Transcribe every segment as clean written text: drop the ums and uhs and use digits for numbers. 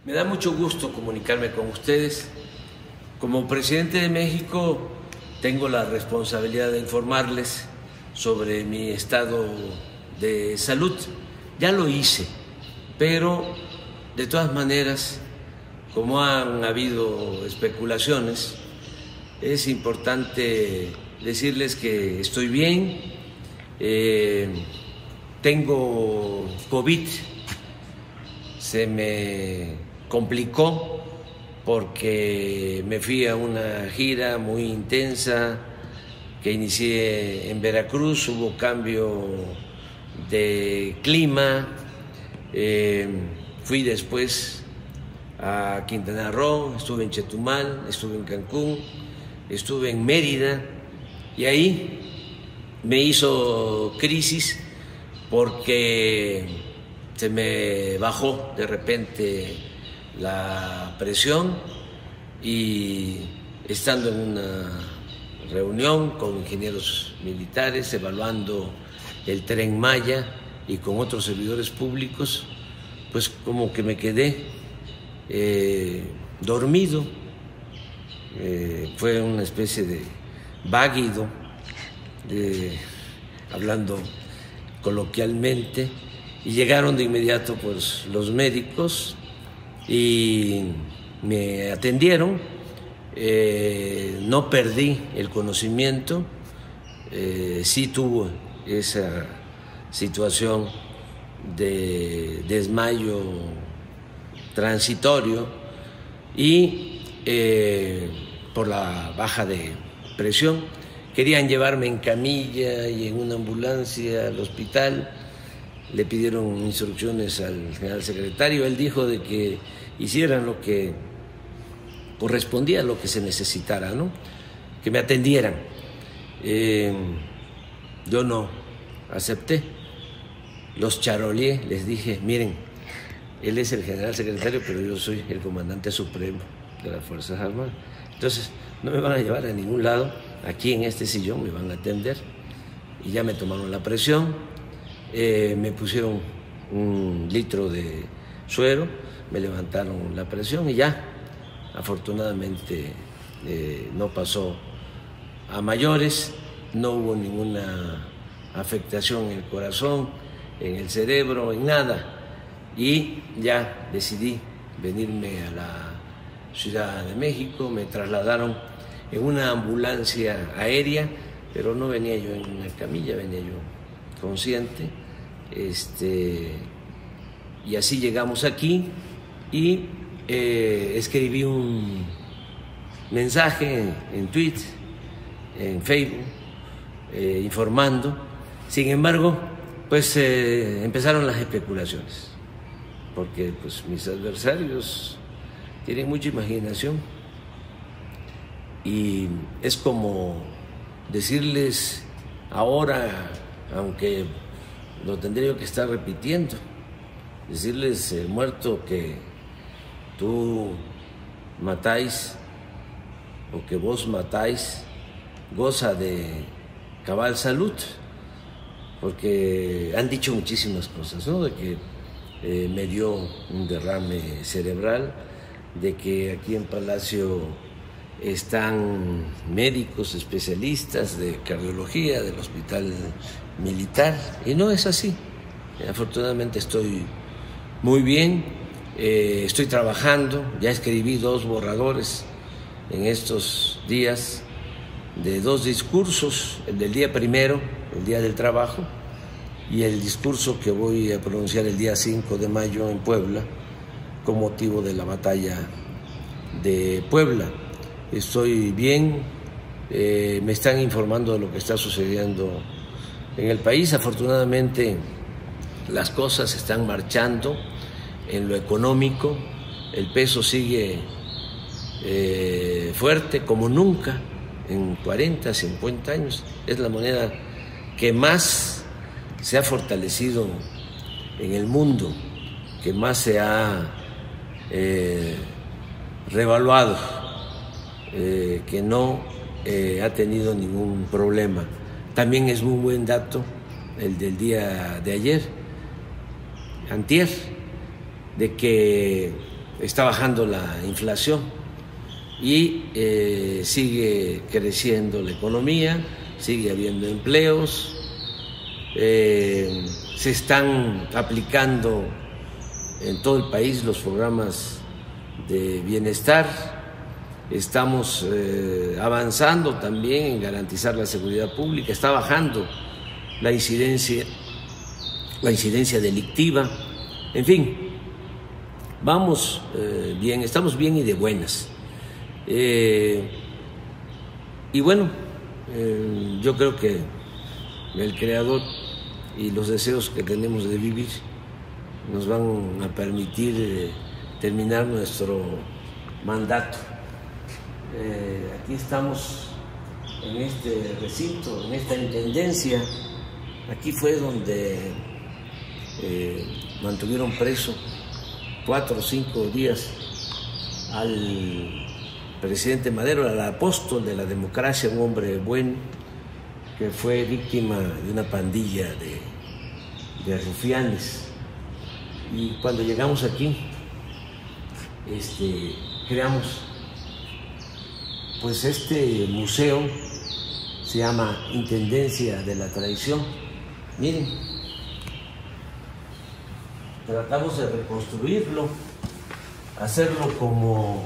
Me da mucho gusto comunicarme con ustedes. Como presidente de México, tengo la responsabilidad de informarles sobre mi estado de salud. Ya lo hice, pero de todas maneras, como han habido especulaciones, es importante decirles que estoy bien. Tengo COVID, se me complicó porque me fui a una gira muy intensa que inicié en Veracruz, hubo cambio de clima, fui después a Quintana Roo, estuve en Chetumal, estuve en Cancún, estuve en Mérida y ahí me hizo crisis porque se me bajó de repente la presión y estando en una reunión con ingenieros militares evaluando el Tren Maya y con otros servidores públicos, pues como que me quedé dormido, fue una especie de váguido, hablando coloquialmente, y llegaron de inmediato pues los médicos y me atendieron. No perdí el conocimiento, sí tuve esa situación de desmayo transitorio y por la baja de presión querían llevarme en camilla y en una ambulancia al hospital. Le pidieron instrucciones al general secretario, él dijo de que hicieran lo que correspondía a lo que se necesitara, ¿no? Que me atendieran. Yo no acepté, los charoleé, les dije, miren, él es el general secretario, pero yo soy el comandante supremo de las Fuerzas Armadas. Entonces, no me van a llevar a ningún lado, aquí en este sillón me van a atender. Y ya me tomaron la presión, me pusieron 1 litro de suero, me levantaron la presión y ya, afortunadamente no pasó a mayores, no hubo ninguna afectación en el corazón, en el cerebro, en nada. Y ya decidí venirme a la Ciudad de México, me trasladaron en una ambulancia aérea, pero no venía yo en una camilla, venía yo consciente, y así llegamos aquí y escribí un mensaje en Twitter, en Facebook, informando. Sin embargo, pues empezaron las especulaciones, porque pues mis adversarios tienen mucha imaginación y es como decirles ahora, aunque lo tendría yo que estar repitiendo, decirles, muerto, que tú matáis o que vos matáis, goza de cabal salud, porque han dicho muchísimas cosas, ¿no? De que me dio un derrame cerebral, de que aquí en Palacio están médicos especialistas de cardiología del Hospital Militar, y no es así. Afortunadamente estoy muy bien, estoy trabajando, ya escribí 2 borradores en estos días de 2 discursos, el del día primero, el Día del Trabajo, y el discurso que voy a pronunciar el día 5 de mayo en Puebla, con motivo de la batalla de Puebla. Estoy bien, me están informando de lo que está sucediendo en el país. Afortunadamente las cosas están marchando en lo económico, el peso sigue fuerte como nunca en 40, 50 años. Es la moneda que más se ha fortalecido en el mundo, que más se ha revaluado, que no ha tenido ningún problema. También es muy buen dato el del día de ayer, antier, de que está bajando la inflación y sigue creciendo la economía, sigue habiendo empleos, se están aplicando en todo el país los programas de bienestar, estamos avanzando también en garantizar la seguridad pública, está bajando la incidencia delictiva, en fin, vamos bien, estamos bien y de buenas. Y bueno, yo creo que el Creador y los deseos que tenemos de vivir nos van a permitir terminar nuestro mandato. Aquí estamos en este recinto, en esta intendencia. Aquí fue donde mantuvieron preso 4 o 5 días al presidente Madero, al apóstol de la democracia, un hombre bueno que fue víctima de una pandilla de rufianes. Y cuando llegamos aquí, creamos pues este museo, se llama Intendencia de la Traición. Miren, tratamos de reconstruirlo, hacerlo como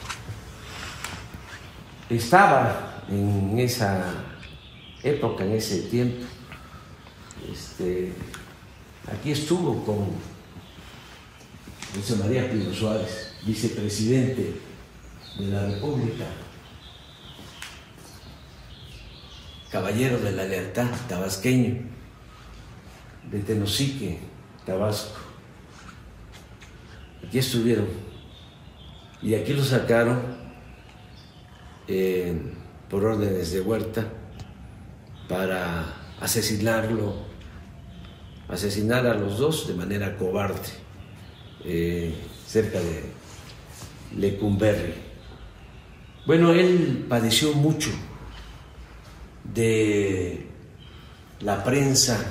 estaba en esa época, en ese tiempo. Aquí estuvo con José María Pino Suárez, vicepresidente de la República, caballero de la lealtad, tabasqueño, de Tenosique, Tabasco. Aquí estuvieron y aquí lo sacaron por órdenes de Huerta para asesinar a los dos de manera cobarde, cerca de Lecumberri. Bueno, él padeció mucho de la prensa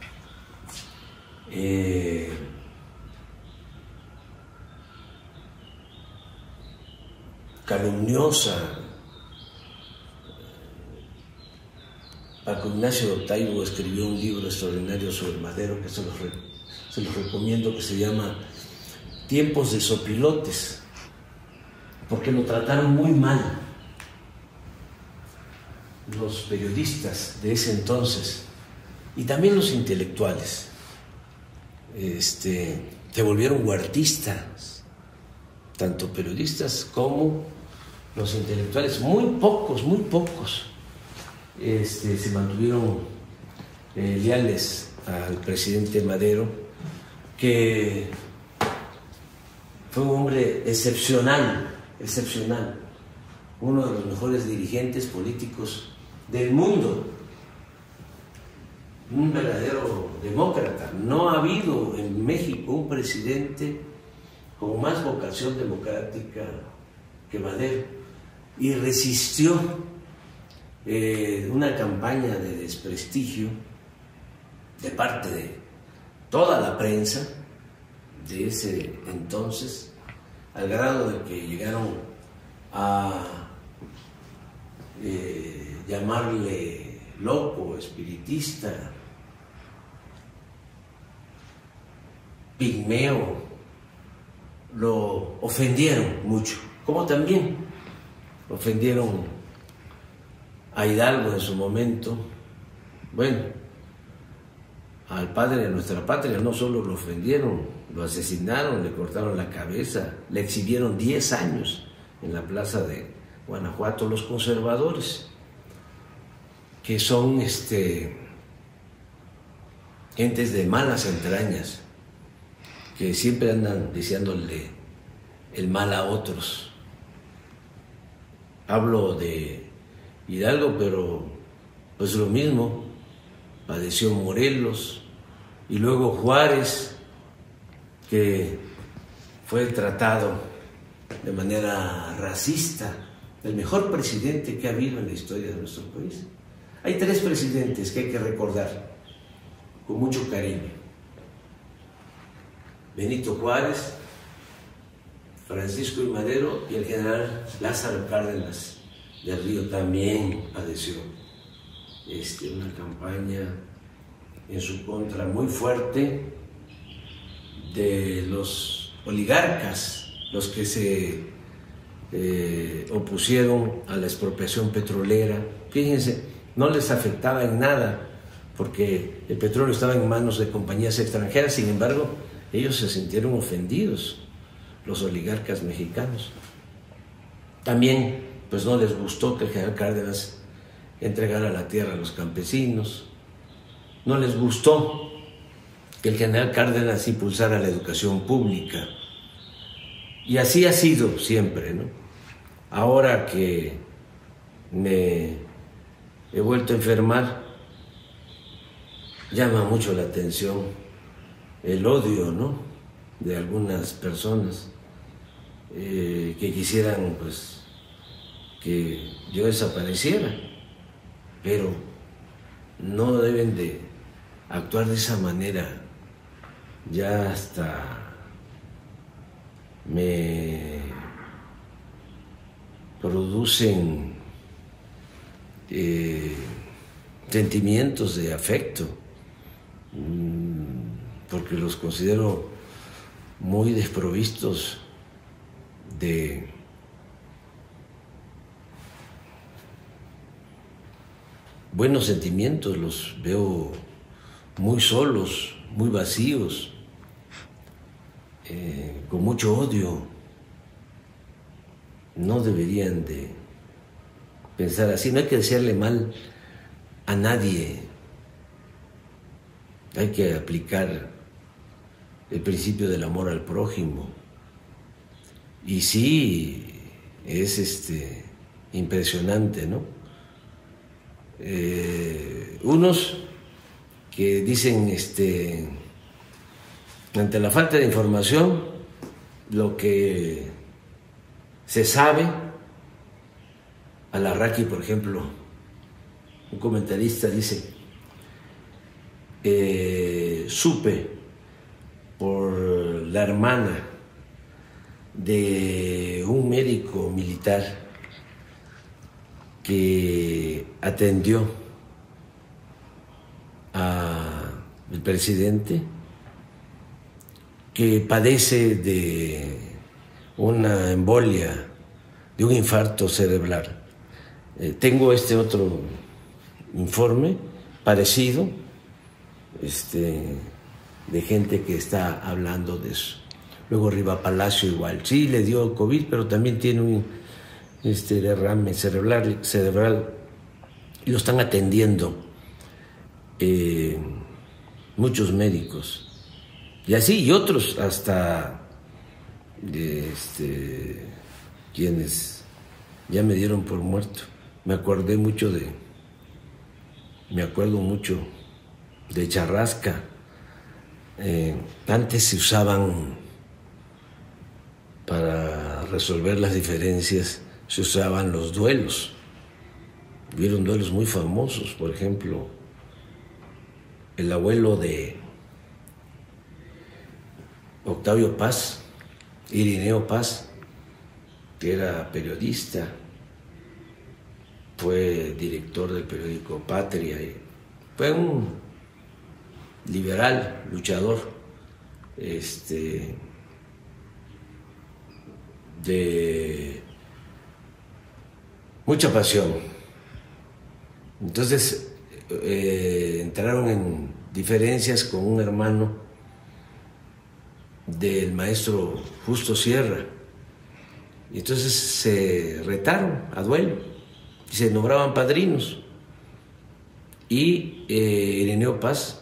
calumniosa. Paco Ignacio Taibo escribió un libro extraordinario sobre Madero que se los recomiendo, que se llama Tiempos de Sopilotes, porque lo trataron muy mal los periodistas de ese entonces y también los intelectuales. Se volvieron huertistas, tanto periodistas como los intelectuales. Muy pocos se mantuvieron leales al presidente Madero, que fue un hombre excepcional, uno de los mejores dirigentes políticos del mundo, un verdadero demócrata. No ha habido en México un presidente con más vocación democrática que Madero, y resistió una campaña de desprestigio de parte de toda la prensa de ese entonces, al grado de que llegaron a llamarle loco, espiritista, pigmeo. Lo ofendieron mucho, como también ofendieron a Hidalgo en su momento. Bueno, al padre de nuestra patria no solo lo ofendieron, lo asesinaron, le cortaron la cabeza, le exhibieron 10 años en la plaza de Guanajuato los conservadores, que son gentes de malas entrañas, que siempre andan deseándole el mal a otros. Hablo de Hidalgo, pero pues lo mismo padeció Morelos, y luego Juárez, que fue tratado de manera racista, el mejor presidente que ha habido en la historia de nuestro país. Hay 3 presidentes que hay que recordar con mucho cariño: Benito Juárez, Francisco I. Madero y el general Lázaro Cárdenas del Río también padeció una campaña en su contra muy fuerte de los oligarcas, los que se opusieron a la expropiación petrolera. Fíjense, no les afectaba en nada porque el petróleo estaba en manos de compañías extranjeras. Sin embargo, ellos se sintieron ofendidos, los oligarcas mexicanos. También pues no les gustó que el general Cárdenas entregara la tierra a los campesinos, no les gustó que el general Cárdenas impulsara la educación pública, y así ha sido siempre, ¿no? Ahora que me he vuelto a enfermar, llama mucho la atención el odio, ¿no?, de algunas personas que quisieran pues que yo desapareciera, pero no deben de actuar de esa manera. Ya hasta me producen sentimientos de afecto, porque los considero muy desprovistos de buenos sentimientos, los veo muy solos, muy vacíos, con mucho odio. No deberían de pensar así, no hay que desearle mal a nadie, hay que aplicar el principio del amor al prójimo. Y sí, es impresionante, ¿no? Unos que dicen, ante la falta de información, lo que se sabe, Alarraqui, por ejemplo, un comentarista dice, supe por la hermana de un médico militar que atendió al presidente, que padece de una embolia, de un infarto cerebral. Tengo otro informe parecido, de gente que está hablando de eso. Luego Riva Palacio igual, sí le dio COVID, pero también tiene un derrame cerebral y lo están atendiendo muchos médicos. Y así, y otros hasta quienes ya me dieron por muerto. Me acuerdo mucho de Charrasca. Antes se usaban, para resolver las diferencias, se usaban los duelos. Hubieron duelos muy famosos, por ejemplo, el abuelo de Octavio Paz, Irineo Paz, que era periodista, fue director del periódico Patria, y fue un liberal, luchador, de mucha pasión. Entonces entraron en diferencias con un hermano del maestro Justo Sierra, y entonces se retaron a duelo y se nombraban padrinos, y Irineo Paz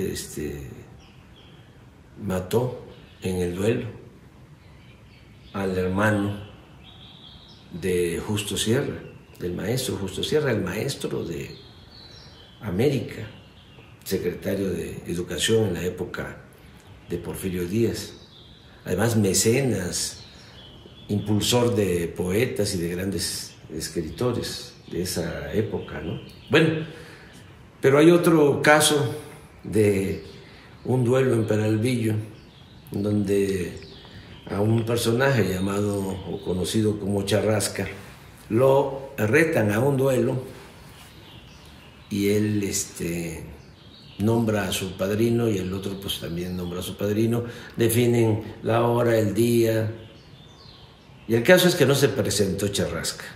mató en el duelo al hermano de Justo Sierra, del maestro Justo Sierra, el maestro de América, secretario de Educación en la época de Porfirio Díaz, además mecenas, impulsor de poetas y de grandes escritores de esa época, ¿no? Bueno, pero hay otro caso de un duelo en Peralvillo, donde a un personaje llamado o conocido como Charrasca, lo retan a un duelo y él nombra a su padrino y el otro pues también nombra a su padrino, definen la hora, el día, y el caso es que no se presentó Charrasca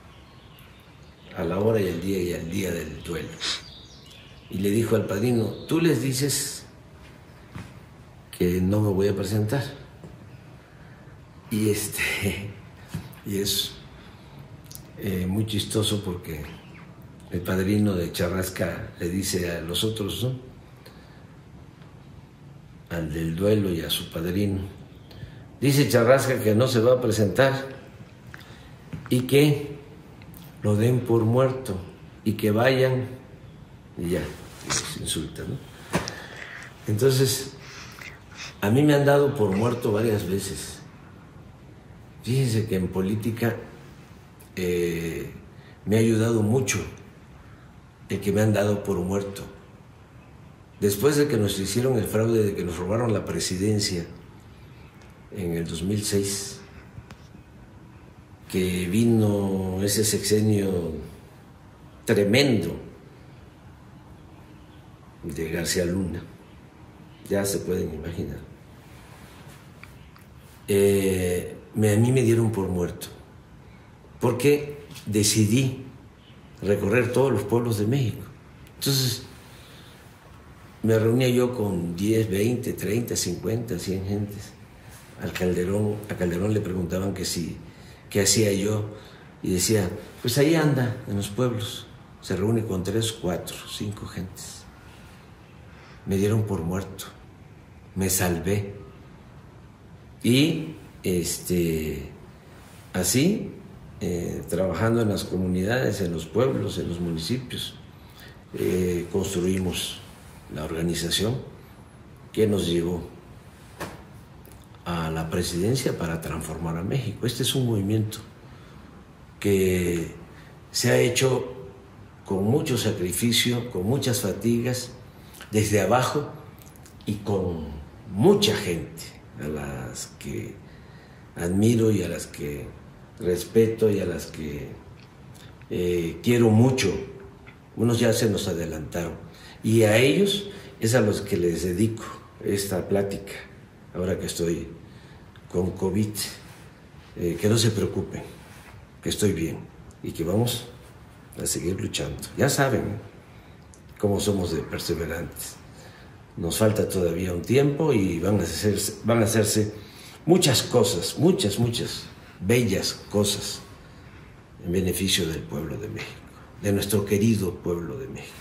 a la hora y el día y al día del duelo. Y le dijo al padrino, tú les dices que no me voy a presentar. Y es muy chistoso porque el padrino de Charrasca le dice a los otros, ¿no?, al del duelo y a su padrino, dice Charrasca que no se va a presentar y que lo den por muerto y que vayan y ya, se insulta, ¿no? Entonces, a mí me han dado por muerto varias veces. Fíjense que en política me ha ayudado mucho el que me han dado por muerto. Después de que nos hicieron el fraude, de que nos robaron la presidencia en el 2006, que vino ese sexenio tremendo de García Luna, ya se pueden imaginar. A mí me dieron por muerto, porque decidí recorrer todos los pueblos de México. Entonces, me reunía yo con 10, 20, 30, 50, 100 gentes. A Calderón le preguntaban que sí, qué hacía yo, y decía, pues ahí anda, en los pueblos, se reúne con 3, 4, 5 gentes. Me dieron por muerto, me salvé. Y así, trabajando en las comunidades, en los pueblos, en los municipios, construimos la organización que nos llevó a la presidencia para transformar a México. Este es un movimiento que se ha hecho con mucho sacrificio, con muchas fatigas, desde abajo y con mucha gente, a las que admiro y a las que respeto y a las que quiero mucho. Unos ya se nos adelantaron y a ellos es a los que les dedico esta plática ahora que estoy con COVID. Que no se preocupen, que estoy bien y que vamos a seguir luchando. Ya saben cómo somos de perseverantes. Nos falta todavía un tiempo y van a hacerse muchas cosas, muchas bellas cosas en beneficio del pueblo de México, de nuestro querido pueblo de México.